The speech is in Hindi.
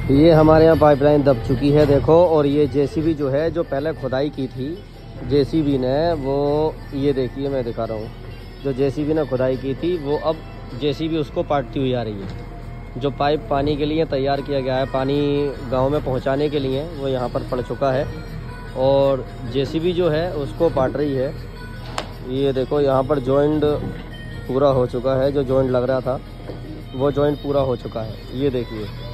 ये हमारे यहाँ पाइपलाइन दब चुकी है देखो। और ये जेसीबी जो है, जो पहले खुदाई की थी जेसीबी ने, वो ये देखिए मैं दिखा रहा हूँ, जो जेसीबी ने खुदाई की थी वो अब जेसीबी उसको पाटती हुई आ रही है। जो पाइप पानी के लिए तैयार किया गया है, पानी गांव में पहुंचाने के लिए, वो यहाँ पर पड़ चुका है और जेसीबी जो है उसको पाट रही है। ये देखो यहाँ पर जॉइंट पूरा हो चुका है, जो जॉइंट लग रहा था वो जॉइंट पूरा हो चुका है। ये देखिए।